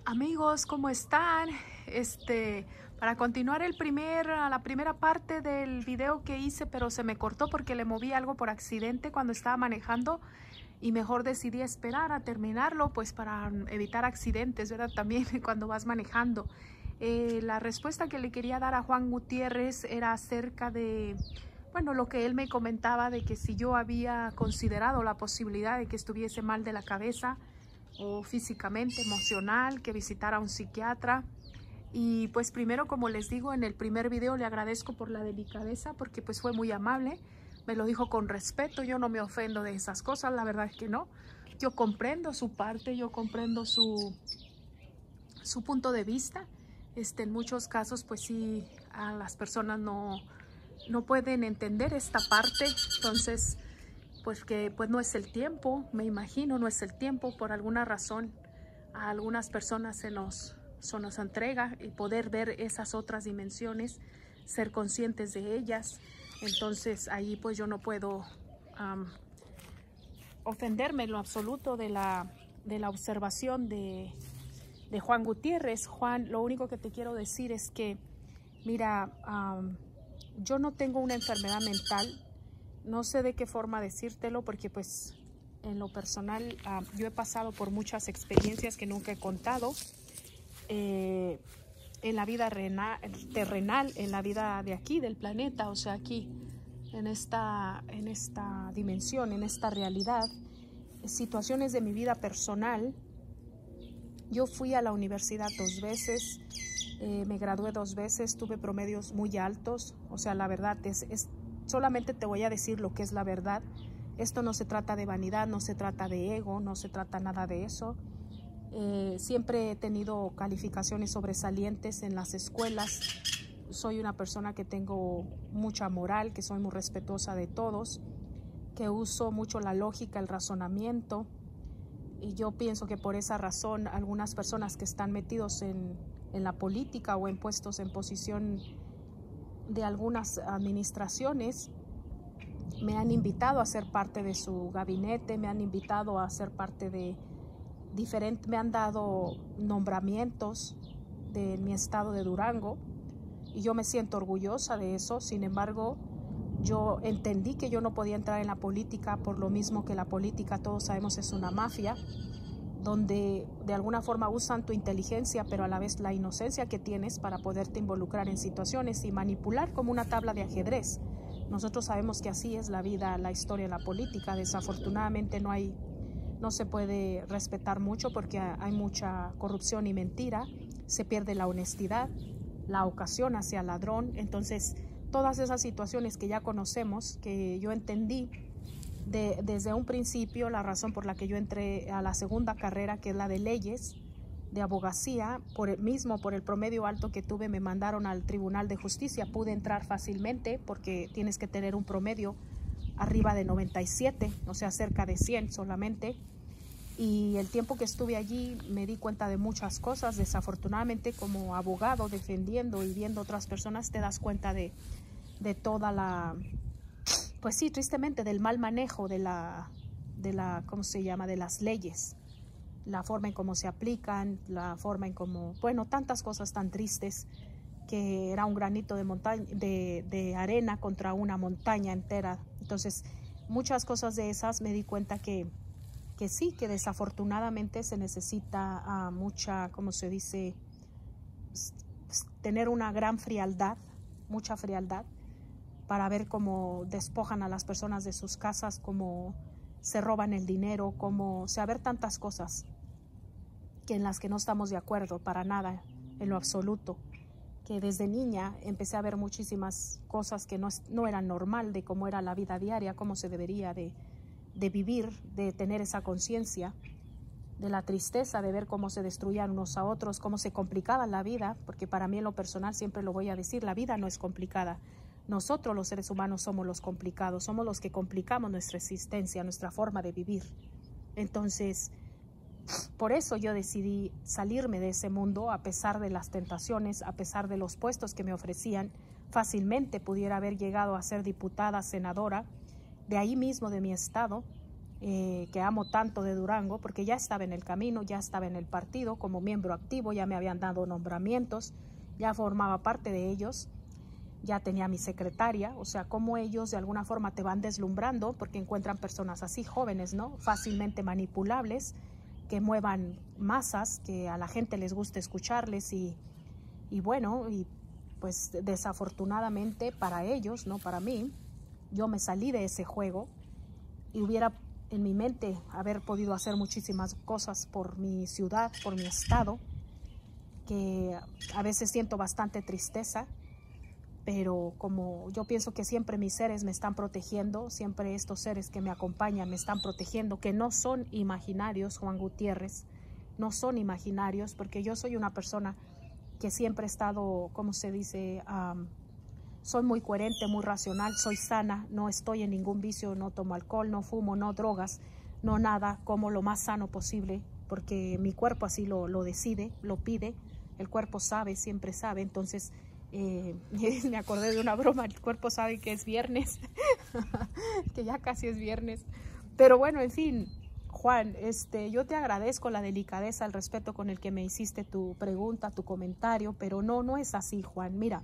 Amigos, ¿cómo están? Para continuar la primera parte del video que hice, pero se me cortó porque le moví algo por accidente cuando estaba manejando y mejor decidí esperar a terminarlo, pues para evitar accidentes, ¿verdad? También cuando vas manejando. La respuesta que le quería dar a Juan Gutiérrez era acerca de, bueno, lo que él me comentaba de que si yo había considerado la posibilidad de que estuviese mal de la cabeza, o físicamente, emocional, que visitara a un psiquiatra. Y pues primero, como les digo en el primer video, le agradezco por la delicadeza porque pues fue muy amable, me lo dijo con respeto, yo no me ofendo de esas cosas, la verdad es que no. Yo comprendo su parte, yo comprendo su punto de vista. En muchos casos pues sí, a las personas no pueden entender esta parte, entonces pues que pues no es el tiempo, me imagino, no es el tiempo, por alguna razón a algunas personas se nos entrega y poder ver esas otras dimensiones, ser conscientes de ellas. Entonces ahí pues yo no puedo ofenderme en lo absoluto de la observación de Juan Gutiérrez. Juan, lo único que te quiero decir es que, mira, yo no tengo una enfermedad mental. No sé de qué forma decírtelo porque pues en lo personal yo he pasado por muchas experiencias que nunca he contado en la vida terrenal, en la vida de aquí, del planeta, o sea, aquí, en esta dimensión, en esta realidad, situaciones de mi vida personal. Yo fui a la universidad 2 veces, me gradué 2 veces, tuve promedios muy altos, o sea, la verdad solamente te voy a decir lo que es la verdad. Esto no se trata de vanidad, no se trata de ego, no se trata nada de eso. Siempre he tenido calificaciones sobresalientes en las escuelas. Soy una persona que tengo mucha moral, que soy muy respetuosa de todos, que uso mucho la lógica, el razonamiento. Y yo pienso que por esa razón algunas personas que están metidos en la política o en puestos en posición de algunas administraciones me han invitado a ser parte de su gabinete, me han invitado a ser parte de me han dado nombramientos de mi estado de Durango y yo me siento orgullosa de eso. Sin embargo, yo entendí que yo no podía entrar en la política por lo mismo que la política, todos sabemos, es una mafia donde de alguna forma usan tu inteligencia, pero a la vez la inocencia que tienes para poderte involucrar en situaciones y manipular como una tabla de ajedrez. Nosotros sabemos que así es la vida, la historia, la política. Desafortunadamente no se puede respetar mucho porque hay mucha corrupción y mentira, se pierde la honestidad, la ocasión hacia el ladrón. Entonces, todas esas situaciones que ya conocemos, que yo entendí desde un principio, la razón por la que yo entré a la segunda carrera, que es la de leyes, de abogacía, por el promedio alto que tuve, me mandaron al Tribunal de Justicia. Pude entrar fácilmente porque tienes que tener un promedio arriba de 97, o sea, cerca de 100 solamente. Y el tiempo que estuve allí me di cuenta de muchas cosas. Desafortunadamente, como abogado defendiendo y viendo otras personas, te das cuenta de toda la, pues sí, tristemente, del mal manejo de la, ¿cómo se llama?, de las leyes, la forma en cómo se aplican, la forma en cómo, bueno, tantas cosas tan tristes, que era un granito de arena contra una montaña entera. Entonces, muchas cosas de esas me di cuenta que sí, que desafortunadamente se necesita mucha, ¿cómo se dice?, tener una gran frialdad, mucha frialdad, para ver cómo despojan a las personas de sus casas, cómo se roban el dinero, cómo saber tantas cosas en las que no estamos de acuerdo para nada, en lo absoluto. Que desde niña empecé a ver muchísimas cosas que no eran normal de cómo era la vida diaria, cómo se debería de vivir, de tener esa conciencia, de la tristeza de ver cómo se destruían unos a otros, cómo se complicaba la vida, porque para mí en lo personal siempre lo voy a decir, la vida no es complicada. Nosotros los seres humanos somos los complicados, somos los que complicamos nuestra existencia, nuestra forma de vivir. Entonces, por eso yo decidí salirme de ese mundo a pesar de las tentaciones, a pesar de los puestos que me ofrecían. Fácilmente pudiera haber llegado a ser diputada, senadora, de ahí mismo de mi estado, que amo tanto de Durango, porque ya estaba en el camino, ya estaba en el partido como miembro activo, ya me habían dado nombramientos, ya formaba parte de ellos, ya tenía mi secretaria. O sea, como ellos de alguna forma te van deslumbrando porque encuentran personas así jóvenes, ¿no? Fácilmente manipulables, que muevan masas, que a la gente les guste escucharles y bueno, y pues desafortunadamente para ellos, no para mí, yo me salí de ese juego y hubiera en mi mente haber podido hacer muchísimas cosas por mi ciudad, por mi estado, que a veces siento bastante tristeza, pero como yo pienso que siempre mis seres me están protegiendo, siempre estos seres que me acompañan me están protegiendo, que no son imaginarios, Juan Gutiérrez, no son imaginarios, porque yo soy una persona que siempre he estado, ¿cómo se dice? Soy muy coherente, muy racional, soy sana, no estoy en ningún vicio, no tomo alcohol, no fumo, no drogas, no nada, como lo más sano posible, porque mi cuerpo así lo decide, lo pide, el cuerpo sabe, siempre sabe. Entonces me acordé de una broma, el cuerpo sabe que es viernes, que ya casi es viernes, pero bueno, en fin. Juan, yo te agradezco la delicadeza, el respeto con el que me hiciste tu pregunta, tu comentario, pero no es así, Juan. Mira,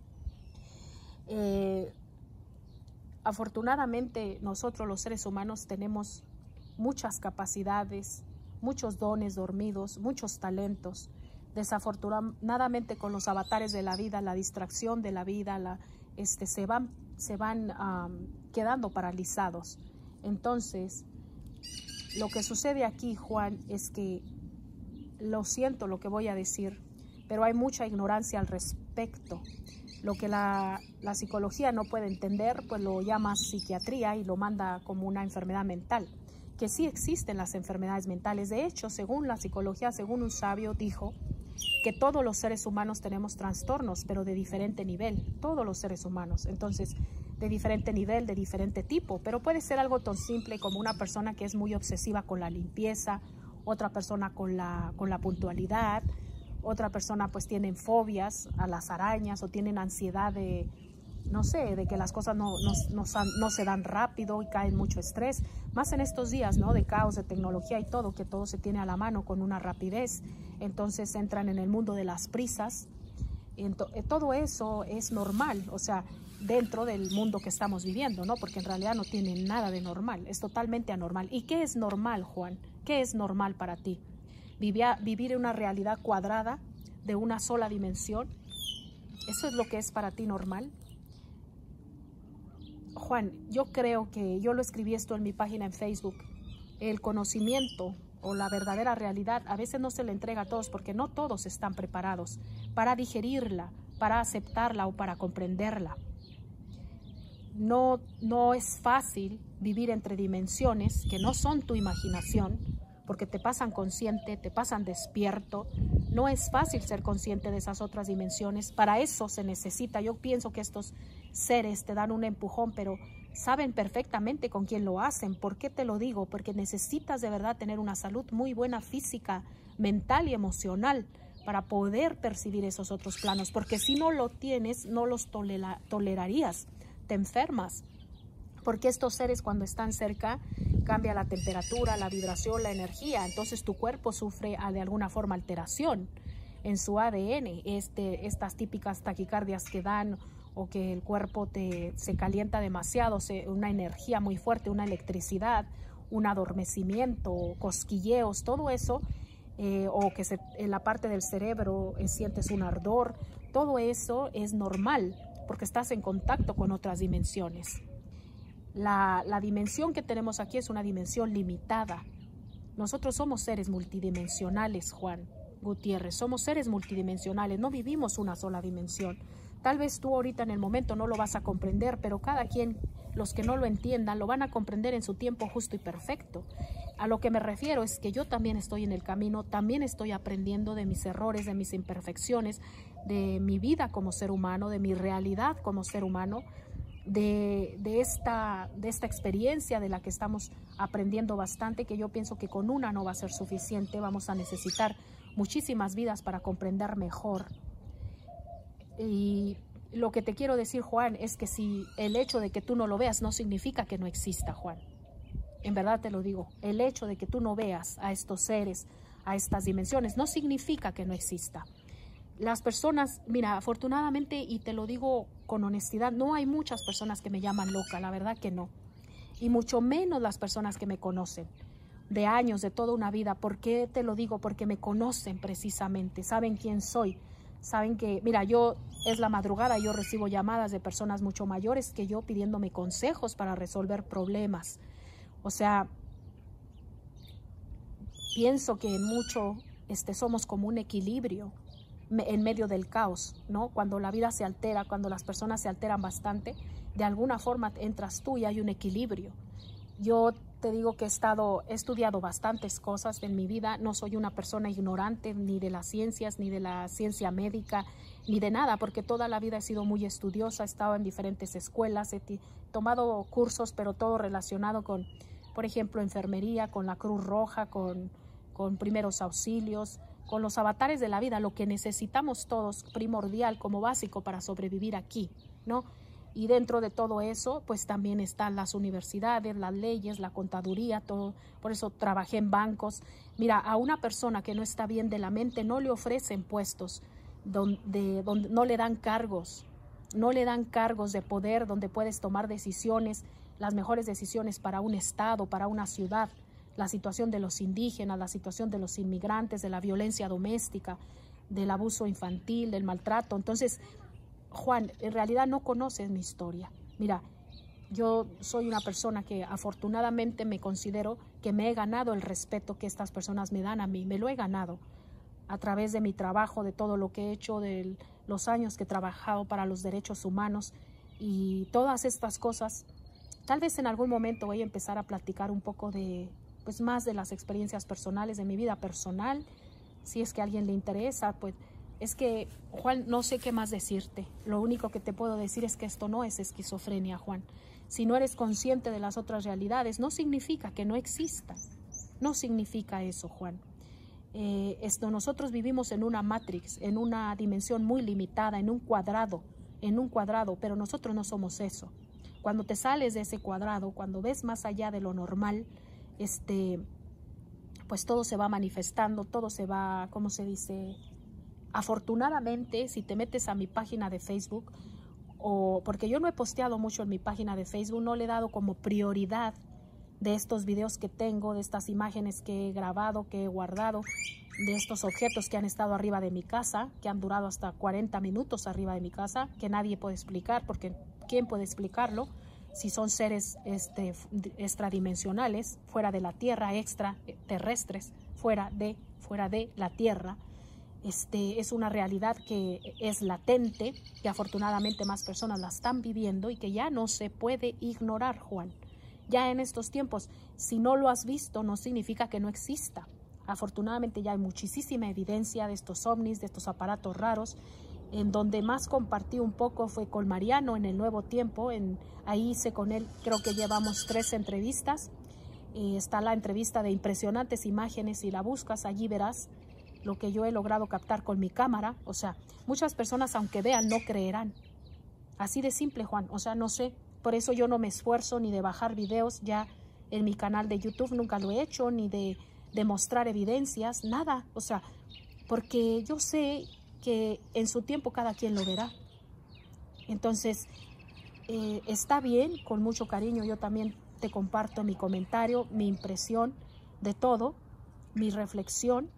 afortunadamente nosotros los seres humanos tenemos muchas capacidades, muchos dones dormidos, muchos talentos. Desafortunadamente con los avatares de la vida, la distracción de la vida, se van quedando paralizados. Entonces, lo que sucede aquí, Juan, es que, lo siento lo que voy a decir, pero hay mucha ignorancia al respecto. Lo que la psicología no puede entender, pues lo llama psiquiatría y lo manda como una enfermedad mental, que sí existen las enfermedades mentales. De hecho, según la psicología, según un sabio dijo que todos los seres humanos tenemos trastornos, pero de diferente nivel, todos los seres humanos. Entonces, de diferente nivel, de diferente tipo, pero puede ser algo tan simple como una persona que es muy obsesiva con la limpieza, otra persona con la puntualidad, otra persona pues tienen fobias a las arañas o tienen ansiedad de, no sé, de que las cosas no se dan rápido y caen mucho estrés, más en estos días, ¿no? De caos, de tecnología y todo, que todo se tiene a la mano con una rapidez. Entonces entran en el mundo de las prisas. Todo eso es normal, o sea, dentro del mundo que estamos viviendo, ¿no? Porque en realidad no tiene nada de normal, es totalmente anormal. ¿Y qué es normal, Juan? ¿Qué es normal para ti? Vivir en una realidad cuadrada de una sola dimensión. ¿Eso es lo que es para ti normal? Juan, yo creo que yo lo escribí esto en mi página en Facebook. El conocimiento o la verdadera realidad a veces no se le entrega a todos porque no todos están preparados para digerirla, para aceptarla o para comprenderla. No es fácil vivir entre dimensiones que no son tu imaginación, porque te pasan consciente, te pasan despierto. No es fácil ser consciente de esas otras dimensiones. Para eso se necesita, yo pienso que estos seres te dan un empujón, pero saben perfectamente con quién lo hacen. ¿Por qué te lo digo? Porque necesitas de verdad tener una salud muy buena física, mental y emocional para poder percibir esos otros planos, porque si no lo tienes, no los tolerarías, te enfermas. Porque estos seres cuando están cerca cambia la temperatura, la vibración, la energía. Entonces tu cuerpo sufre de alguna forma alteración en su ADN. Estas típicas taquicardias que dan o que el cuerpo se calienta demasiado, una energía muy fuerte, una electricidad, un adormecimiento, cosquilleos, todo eso, o que en la parte del cerebro sientes un ardor. Todo eso es normal porque estás en contacto con otras dimensiones. La dimensión que tenemos aquí es una dimensión limitada. Nosotros somos seres multidimensionales, Juan Gutiérrez, somos seres multidimensionales, no vivimos una sola dimensión. Tal vez tú ahorita en el momento no lo vas a comprender, pero cada quien, los que no lo entiendan, lo van a comprender en su tiempo justo y perfecto. A lo que me refiero es que yo también estoy en el camino, también estoy aprendiendo de mis errores, de mis imperfecciones, de mi vida como ser humano, de mi realidad como ser humano, de esta experiencia de la que estamos aprendiendo bastante, que yo pienso que con una no va a ser suficiente, vamos a necesitar muchísimas vidas para comprender mejor. Y lo que te quiero decir, Juan, es que si el hecho de que tú no lo veas no significa que no exista, Juan. en verdad te lo digo, el hecho de que tú no veas a estos seres, a estas dimensiones, no significa que no exista. Las personas, mira, afortunadamente, y te lo digo con honestidad, no hay muchas personas que me llaman loca, la verdad que no. Y mucho menos las personas que me conocen, de años, de toda una vida. ¿Por qué te lo digo? Porque me conocen precisamente, saben quién soy, saben que, mira, es la madrugada, yo recibo llamadas de personas mucho mayores que yo pidiéndome consejos para resolver problemas. O sea, pienso que en mucho somos como un equilibrio en medio del caos, ¿no? Cuando la vida se altera, cuando las personas se alteran bastante, de alguna forma entras tú y hay un equilibrio. Yo te digo que he estudiado bastantes cosas en mi vida, no soy una persona ignorante ni de las ciencias, ni de la ciencia médica, ni de nada, porque toda la vida he sido muy estudiosa, he estado en diferentes escuelas, he tomado cursos, pero todo relacionado con, por ejemplo, enfermería, con la Cruz Roja, con primeros auxilios, con los avatares de la vida, lo que necesitamos todos, primordial como básico para sobrevivir aquí, ¿no? Y dentro de todo eso, pues también están las universidades, las leyes, la contaduría, todo. Por eso trabajé en bancos. Mira, a una persona que no está bien de la mente no le ofrecen puestos donde no le dan cargos, de poder, donde puedes tomar decisiones, las mejores decisiones para un estado, para una ciudad. La situación de los indígenas, la situación de los inmigrantes, de la violencia doméstica, del abuso infantil, del maltrato. Entonces, Juan, en realidad no conoces mi historia. Mira, yo soy una persona que afortunadamente me considero que me he ganado el respeto que estas personas me dan a mí. Me lo he ganado a través de mi trabajo, de todo lo que he hecho, de los años que he trabajado para los derechos humanos y todas estas cosas. Tal vez en algún momento voy a empezar a platicar un poco pues más de las experiencias personales, de mi vida personal, si es que a alguien le interesa. Pues es que, Juan, no sé qué más decirte. Lo único que te puedo decir es que esto no es esquizofrenia, Juan. Si no eres consciente de las otras realidades, no significa que no existan. No significa eso, Juan. Nosotros vivimos en una matrix, en una dimensión muy limitada, en un cuadrado, pero nosotros no somos eso. Cuando te sales de ese cuadrado, cuando ves más allá de lo normal, pues todo se va manifestando, todo se va, ¿cómo se dice? Afortunadamente, si te metes a mi página de Facebook, porque yo no he posteado mucho en mi página de Facebook, no le he dado como prioridad de estos videos que tengo, de estas imágenes que he grabado, que he guardado, de estos objetos que han estado arriba de mi casa, que han durado hasta 40 minutos arriba de mi casa, que nadie puede explicar, porque ¿quién puede explicarlo? Si son seres extradimensionales, fuera de la Tierra, extraterrestres, fuera de la Tierra. Es una realidad que es latente, que afortunadamente más personas la están viviendo y que ya no se puede ignorar, Juan. Ya en estos tiempos, si no lo has visto, no significa que no exista. Afortunadamente ya hay muchísima evidencia de estos ovnis, de estos aparatos raros. En donde más compartí un poco fue con Mariano en el Nuevo Tiempo. Ahí hice con él, creo que llevamos 3 entrevistas. Está la entrevista de impresionantes imágenes, si la buscas allí verás lo que yo he logrado captar con mi cámara. O sea, muchas personas aunque vean no creerán. Así de simple, Juan. O sea, no sé, por eso yo no me esfuerzo ni de bajar videos ya en mi canal de YouTube, nunca lo he hecho, ni de mostrar evidencias, nada. O sea, porque yo sé que en su tiempo cada quien lo verá. Entonces, está bien, con mucho cariño yo también te comparto mi comentario, mi impresión de todo, mi reflexión.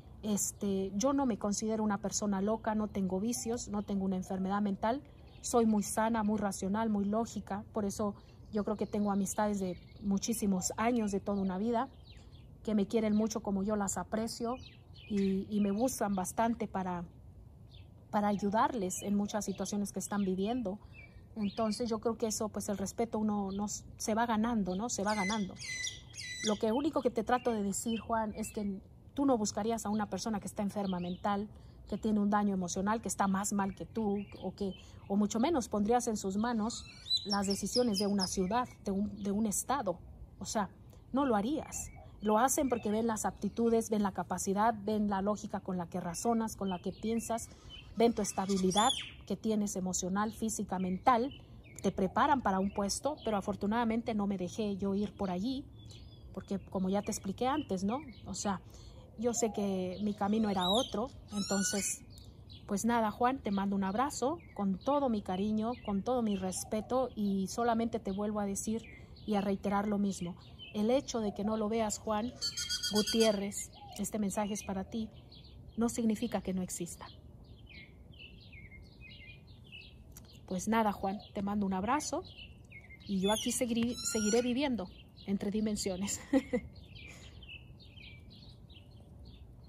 Yo no me considero una persona loca, no tengo vicios, no tengo una enfermedad mental, soy muy sana, muy racional, muy lógica. Por eso yo creo que tengo amistades de muchísimos años, de toda una vida, que me quieren mucho como yo las aprecio y me buscan bastante para ayudarles en muchas situaciones que están viviendo. Entonces yo creo que eso, pues el respeto uno se va ganando, ¿no? Se va ganando. Lo único que te trato de decir, Juan, es que tú no buscarías a una persona que está enferma mental, que tiene un daño emocional, que está más mal que tú, o mucho menos pondrías en sus manos las decisiones de una ciudad, de un estado. O sea, no lo harías. Lo hacen porque ven las aptitudes, ven la capacidad, ven la lógica con la que razonas, con la que piensas, ven tu estabilidad que tienes emocional, física, mental, te preparan para un puesto, pero afortunadamente no me dejé yo ir por allí. porque como ya te expliqué antes, ¿no? O sea, yo sé que mi camino era otro. Entonces, pues nada, Juan, te mando un abrazo con todo mi cariño, con todo mi respeto, y solamente te vuelvo a decir y a reiterar lo mismo. El hecho de que no lo veas, Juan Gutiérrez, este mensaje es para ti, no significa que no exista. Pues nada, Juan, te mando un abrazo y yo aquí seguiré viviendo entre dimensiones.